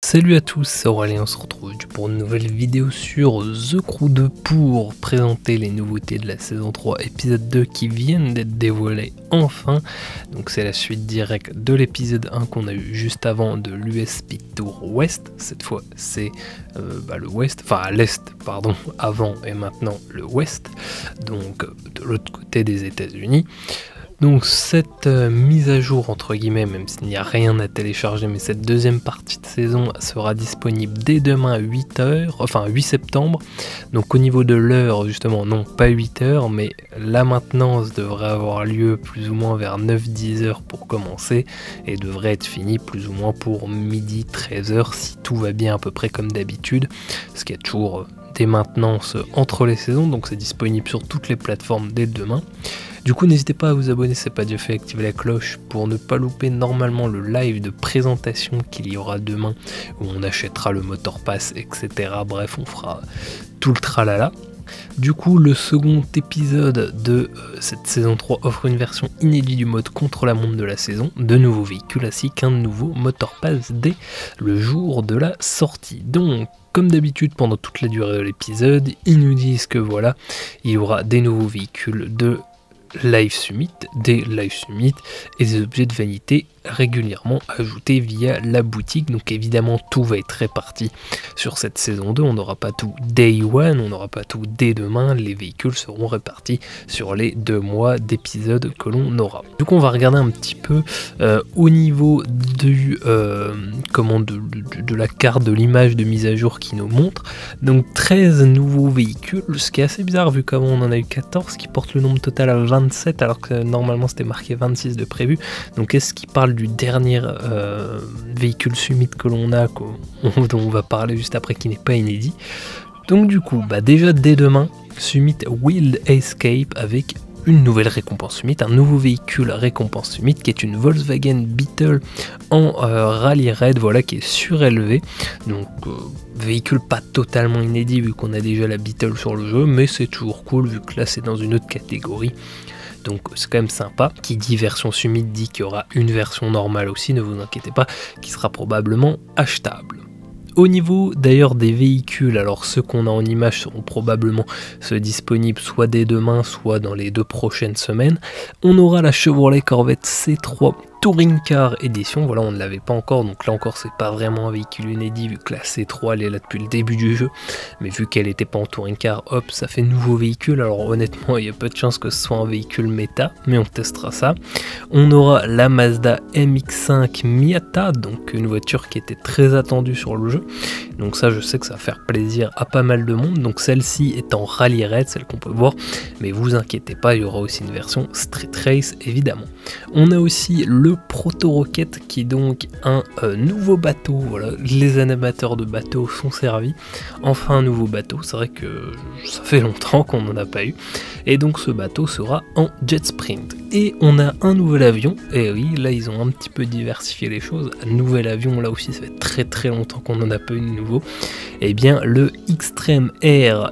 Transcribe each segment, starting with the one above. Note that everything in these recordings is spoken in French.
Salut à tous, c'est Aurélien, on se retrouve pour une nouvelle vidéo sur The Crew 2 pour présenter les nouveautés de la saison 3 épisode 2 qui viennent d'être dévoilées enfin. Donc c'est la suite directe de l'épisode 1 qu'on a eu juste avant de l'US Speed Tour West. Cette fois c'est le West, enfin à l'Est pardon, avant et maintenant le West, donc de l'autre côté des États-Unis. Donc cette mise à jour entre guillemets, même s'il n'y a rien à télécharger, mais cette deuxième partie de saison sera disponible dès demain à 8h, enfin 8 septembre. Donc au niveau de l'heure justement, non pas 8h, mais la maintenance devrait avoir lieu plus ou moins vers 9-10h pour commencer et devrait être finie plus ou moins pour midi 13h si tout va bien à peu près comme d'habitude, parce qu'il y a toujours des maintenances entre les saisons, donc c'est disponible sur toutes les plateformes dès demain. Du coup, n'hésitez pas à vous abonner si ce n'est pas déjà fait, activer la cloche pour ne pas louper normalement le live de présentation qu'il y aura demain, où on achètera le Motor Pass, etc. Bref, on fera tout le tralala. Du coup, le second épisode de cette saison 3 offre une version inédite du mode contre-la-montre de la saison, de nouveaux véhicules ainsi qu'un nouveau Motor Pass dès le jour de la sortie. Donc, comme d'habitude, pendant toute la durée de l'épisode, ils nous disent que voilà, il y aura des nouveaux véhicules de Live Summit, des Live Summit et des objets de vanité régulièrement ajoutés via la boutique. Donc évidemment tout va être réparti sur cette saison 2, on n'aura pas tout day one, on n'aura pas tout dès demain, les véhicules seront répartis sur les 2 mois d'épisodes que l'on aura. Donc on va regarder un petit peu au niveau du de la carte de l'image de mise à jour qui nous montre. Donc 13 nouveaux véhicules, ce qui est assez bizarre vu qu'avant on en a eu 14, qui porte le nombre total à 27 alors que normalement c'était marqué 26 de prévu. Donc est-ce qu'il parle du dernier véhicule Summit que l'on a, dont on va parler juste après, qui n'est pas inédit. Donc du coup, déjà dès demain, Summit Wild Escape avec une nouvelle récompense Summit, un nouveau véhicule récompense Summit qui est une Volkswagen Beetle en rallye raid, voilà, qui est surélevé. Donc véhicule pas totalement inédit vu qu'on a déjà la Beetle sur le jeu, mais c'est toujours cool vu que là c'est dans une autre catégorie. Donc c'est quand même sympa. Qui dit version Summit dit qu'il y aura une version normale aussi, ne vous inquiétez pas, qui sera probablement achetable. Au niveau d'ailleurs des véhicules, alors ceux qu'on a en image seront probablement disponibles soit dès demain, soit dans les 2 prochaines semaines. On aura la Chevrolet Corvette C3 Touring Car édition, voilà, on ne l'avait pas encore, donc là encore c'est pas vraiment un véhicule inédit vu que la C3 elle est là depuis le début du jeu, mais vu qu'elle n'était pas en Touring Car, hop, ça fait nouveau véhicule. Alors honnêtement il y a peu de chances que ce soit un véhicule méta, mais on testera ça. On aura la Mazda MX-5 Miata, donc une voiture qui était très attendue sur le jeu, donc ça je sais que ça va faire plaisir à pas mal de monde. Donc celle-ci est en rallye raid, celle qu'on peut voir, mais vous inquiétez pas, il y aura aussi une version Street Race évidemment. On a aussi le Proto Rocket qui est donc un nouveau bateau, voilà, les amateurs de bateaux sont servis, enfin un nouveau bateau, c'est vrai que ça fait longtemps qu'on n'en a pas eu, et donc ce bateau sera en jet sprint. Et on a un nouvel avion, et oui, là ils ont un petit peu diversifié les choses, un nouvel avion, là aussi ça fait très longtemps qu'on n'en a pas eu de nouveau, et bien le Xtreme Air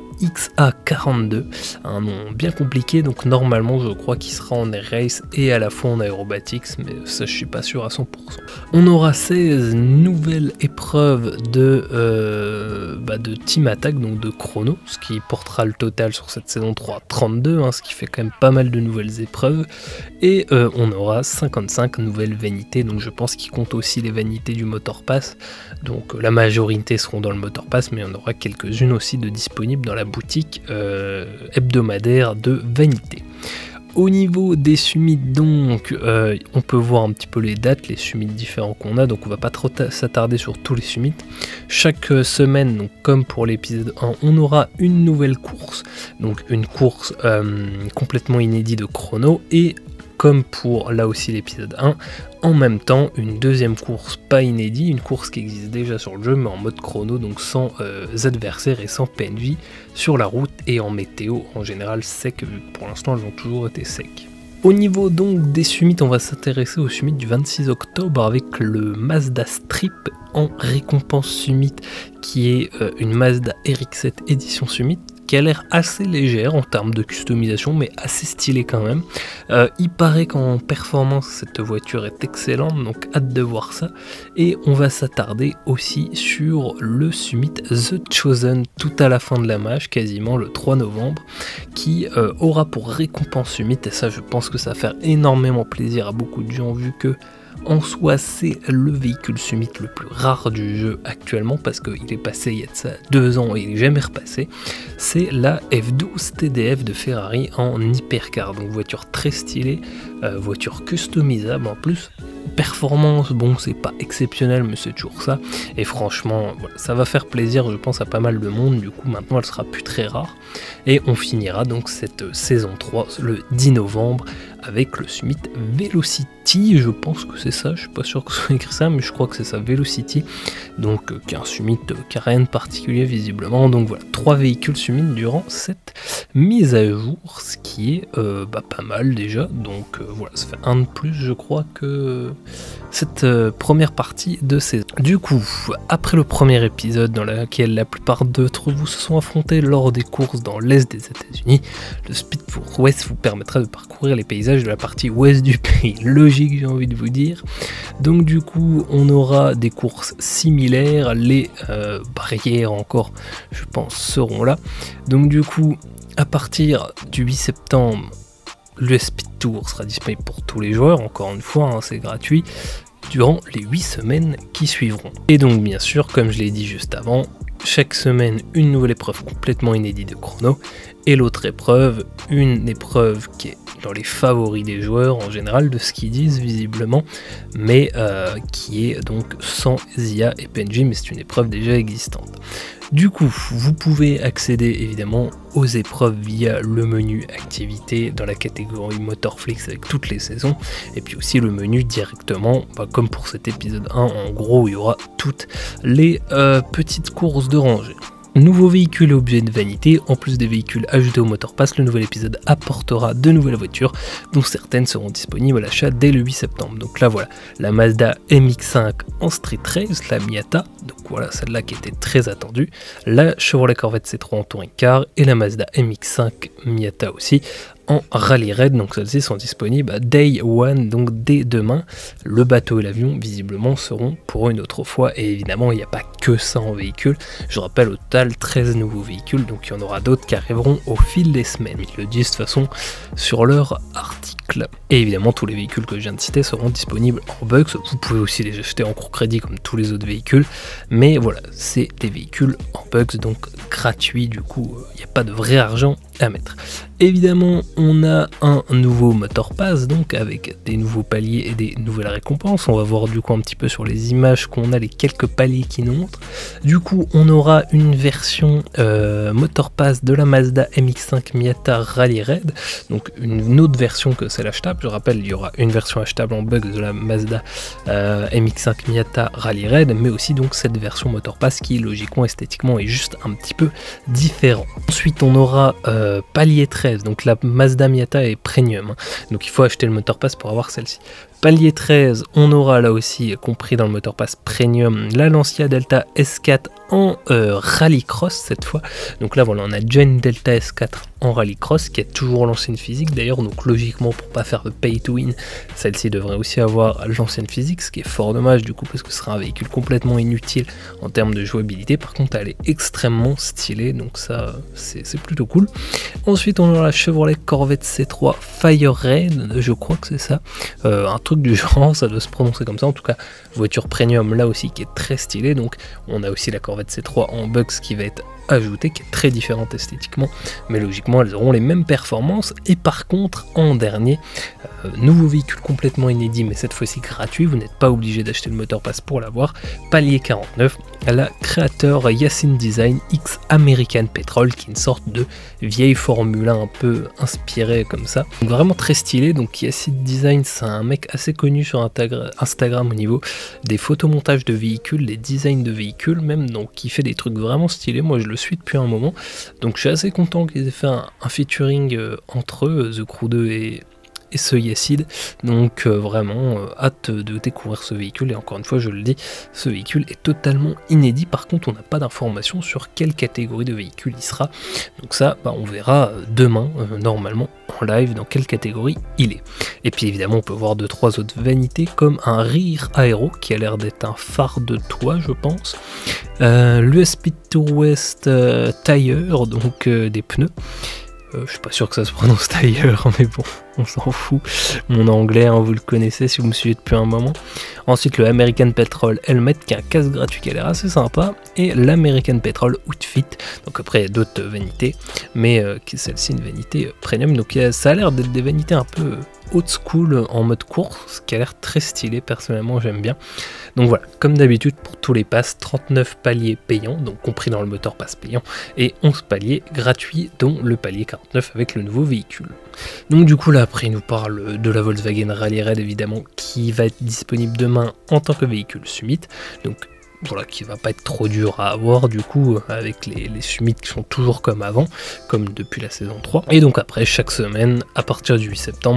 XA42, un nom bien compliqué, donc normalement je crois qu'il sera en air race et à la fois en aérobatics, mais ça je suis pas sûr à 100%. On aura 16 nouvelles épreuves de Team Attack, donc de chrono, ce qui portera le total sur cette saison 3 32, ce qui fait quand même pas mal de nouvelles épreuves, et on aura 55 nouvelles vanités, donc je pense qu'il compte aussi les vanités du Motor Pass, donc la majorité seront dans le Motor Pass, mais on aura quelques-unes aussi de disponibles dans la boutique hebdomadaire de vanité. Au niveau des summits, donc, on peut voir un petit peu les dates, les summits différents qu'on a, donc on va pas trop s'attarder sur tous les summits. Chaque semaine, donc comme pour l'épisode 1, on aura une nouvelle course, donc une course complètement inédite de chrono, et comme pour là aussi l'épisode 1, en même temps une deuxième course pas inédite, une course qui existe déjà sur le jeu mais en mode chrono, donc sans adversaires et sans PNJ sur la route et en météo en général sec, vu que pour l'instant elles ont toujours été secs. Au niveau donc des summits, on va s'intéresser au summit du 26 octobre avec le Mazda Strip en récompense summit qui est une Mazda RX-7 édition summit qui a l'air assez légère en termes de customisation, mais assez stylée quand même. Il paraît qu'en performance, cette voiture est excellente, donc hâte de voir ça. Et on va s'attarder aussi sur le Summit The Chosen tout à la fin de la mage, quasiment le 3 novembre, qui aura pour récompense Summit, et ça je pense que ça va faire énormément plaisir à beaucoup de gens vu que en soi c'est le véhicule Summit le plus rare du jeu actuellement parce qu'il est passé il y a de ça 2 ans et il n'est jamais repassé. C'est la F12 TDF de Ferrari en hypercar, donc voiture très stylée, voiture customisable en plus. Performance, bon c'est pas exceptionnel mais c'est toujours ça, et franchement voilà, ça va faire plaisir je pense à pas mal de monde, du coup maintenant elle sera plus très rare, et on finira donc cette saison 3 le 10 novembre avec le Summit Velocity, je pense que c'est ça, je suis pas sûr que ce soit écrit ça mais je crois que c'est ça, Velocity, donc qui est un Summit qui a rien de particulier visiblement, donc voilà, 3 véhicules Summit durant cette mise à jour, ce qui est pas mal déjà, donc voilà, ça fait un de plus je crois que cette première partie de saison. Du coup, après le premier épisode dans lequel la plupart d'entre vous se sont affrontés lors des courses dans l'est des États-Unis, le Speed Force West vous permettra de parcourir les paysages de la partie ouest du pays. Logique, j'ai envie de vous dire. Donc du coup, on aura des courses similaires, les barrières encore, je pense, seront là. Donc du coup, à partir du 8 septembre, le Speed Tour sera disponible pour tous les joueurs, encore une fois, hein, c'est gratuit, durant les 8 semaines qui suivront. Et donc bien sûr, comme je l'ai dit juste avant, chaque semaine une nouvelle épreuve complètement inédite de chrono, et l'autre épreuve, une épreuve qui est dans les favoris des joueurs en général, de ce qu'ils disent visiblement, mais qui est donc sans IA et PNJ, mais c'est une épreuve déjà existante. Du coup, vous pouvez accéder évidemment aux épreuves via le menu activité dans la catégorie Motorflix avec toutes les saisons, et puis aussi le menu directement, comme pour cet épisode 1, en gros, où il y aura toutes les petites courses de rangée. Nouveau véhicule et objet de vanité, en plus des véhicules ajoutés au Motor Pass, le nouvel épisode apportera de nouvelles voitures, dont certaines seront disponibles à l'achat dès le 8 septembre. Donc là voilà, la Mazda MX-5 en Street Race, la Miata, donc voilà celle-là qui était très attendue, la Chevrolet Corvette C3 en Touring Car et la Mazda MX-5 Miata aussi en Rally Raid, donc celles-ci sont disponibles à Day One, donc dès demain. Le bateau et l'avion visiblement seront pour une autre fois, et évidemment il n'y a pas que ça en véhicule, je rappelle au total 13 nouveaux véhicules, donc il y en aura d'autres qui arriveront au fil des semaines, ils le disent de toute façon sur leur article. Et évidemment tous les véhicules que je viens de citer seront disponibles en bugs, vous pouvez aussi les acheter en court crédit comme tous les autres véhicules, mais voilà, c'est des véhicules en bugs, donc gratuits, du coup il n'y a pas de vrai argent à mettre. Évidemment, on a un nouveau Motor Pass, donc avec des nouveaux paliers et des nouvelles récompenses. On va voir du coup un petit peu sur les images qu'on a les quelques paliers qui nous montrent. Du coup, on aura une version Motor Pass de la Mazda MX-5 Miata Rally Raid, donc une autre version que celle achetable. Je rappelle, il y aura une version achetable en bug de la Mazda MX-5 Miata Rally Raid, mais aussi donc cette version Motor Pass qui logiquement, esthétiquement est juste un petit peu différent. Ensuite, on aura palier 13, donc la Mazda Miata est premium, hein, donc il faut acheter le Motor Pass pour avoir celle-ci. Palier 13, on aura là aussi, compris dans le Motor Pass Premium, la Lancia Delta S4 en Rallycross cette fois. Donc là voilà, on a déjà une Delta S4 en Rallycross qui a toujours l'ancienne physique d'ailleurs, donc logiquement pour pas faire de pay to win, celle-ci devrait aussi avoir l'ancienne physique, ce qui est fort dommage du coup parce que ce sera un véhicule complètement inutile en termes de jouabilité. Par contre elle est extrêmement stylée, donc ça c'est plutôt cool. Ensuite on aura la Chevrolet Corvette C3 Fire Raid, je crois que c'est ça, un truc du genre, ça doit se prononcer comme ça, en tout cas voiture premium là aussi qui est très stylée. Donc on a aussi la Corvette C3 en bugs qui va être ajoutée, qui est très différente esthétiquement, mais logiquement elles auront les mêmes performances. Et par contre en dernier, nouveau véhicule complètement inédit, mais cette fois-ci gratuit, vous n'êtes pas obligé d'acheter le Motor Pass pour l'avoir, palier 49, la créateur Yacine Design X American Petrol, qui est une sorte de vieille Formule 1 un peu inspirée comme ça, donc vraiment très stylé. Donc Yacine Design, c'est un mec assez connu sur Instagram au niveau des photomontages de véhicules, des designs de véhicules même, donc qui fait des trucs vraiment stylés. Moi je le suis depuis un moment, donc je suis assez content qu'ils aient fait un featuring entre eux, The Crew 2 et et seuil acide. Donc vraiment hâte de découvrir ce véhicule, et encore une fois je le dis, ce véhicule est totalement inédit. Par contre on n'a pas d'informations sur quelle catégorie de véhicule il sera, donc ça on verra demain normalement en live dans quelle catégorie il est. Et puis évidemment on peut voir 2-3 autres vanités comme un Rear Aero qui a l'air d'être un phare de toit je pense, l'US Pit to West Tire, donc des pneus. Je suis pas sûr que ça se prononce tailleur, mais bon, on s'en fout. Mon anglais, vous le connaissez si vous me suivez depuis un moment. Ensuite, le American Petrol Helmet, qui est un casque gratuit qui a l'air assez sympa. Et l'American Petrol Outfit. Donc après, il y a d'autres vanités, mais celle-ci, une vanité premium. Donc ça a l'air d'être des vanités un peu old school en mode course, qui a l'air très stylé, personnellement, j'aime bien. Donc voilà, comme d'habitude, pour tous les passes, 39 paliers payants, donc compris dans le moteur pass payant, et 11 paliers gratuits, dont le palier 49 avec le nouveau véhicule. Donc du coup là après il nous parle de la Volkswagen Rally Raid évidemment, qui va être disponible demain en tant que véhicule Summit, donc voilà, qui va pas être trop dur à avoir du coup, avec les Summit qui sont toujours comme avant, comme depuis la saison 3. Et donc après, chaque semaine, à partir du 8 septembre,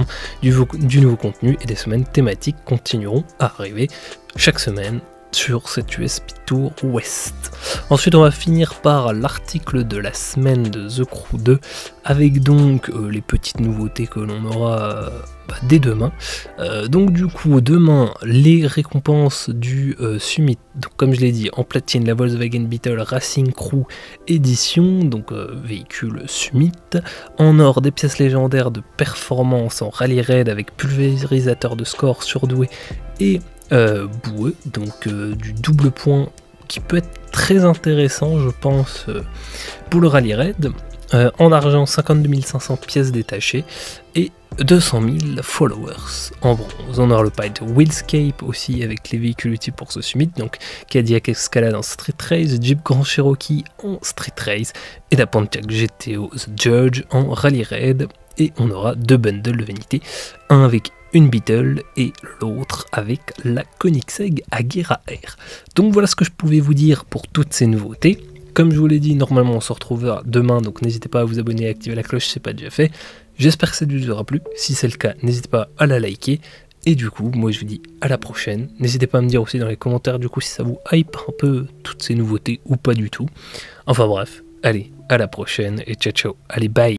du nouveau contenu et des semaines thématiques continueront à arriver chaque semaine sur cette US Pit Tour West. Ensuite on va finir par l'article de la semaine de The Crew 2, avec donc les petites nouveautés que l'on aura dès demain. Donc du coup demain les récompenses du Summit, donc comme je l'ai dit en platine la Volkswagen Beetle Racing Crew édition, donc véhicule Summit, en or des pièces légendaires de performance en Rally Raid avec pulvérisateur de score surdoué et boueux, donc du double point qui peut être très intéressant je pense pour le Rally Raid. En argent 52 500 pièces détachées et 200 000 followers. En bronze on aura le pack de Wheelscape aussi avec les véhicules utiles pour ce Summit, donc Cadillac Escalade en Street Race, Jeep Grand Cherokee en Street Race et la Pontiac GTO The Judge en Rally Raid. Et on aura 2 bundles de vanité, un avec une Beetle et l'autre avec la Koenigsegg Agera R. Donc voilà ce que je pouvais vous dire pour toutes ces nouveautés. Comme je vous l'ai dit, normalement on se retrouvera demain, donc n'hésitez pas à vous abonner et à activer la cloche si ce n'est pas déjà fait. J'espère que cette vidéo vous aura plu, si c'est le cas n'hésitez pas à la liker. Et du coup, moi je vous dis à la prochaine. N'hésitez pas à me dire aussi dans les commentaires du coup si ça vous hype un peu toutes ces nouveautés ou pas du tout. Enfin bref, allez, à la prochaine et ciao ciao, allez bye.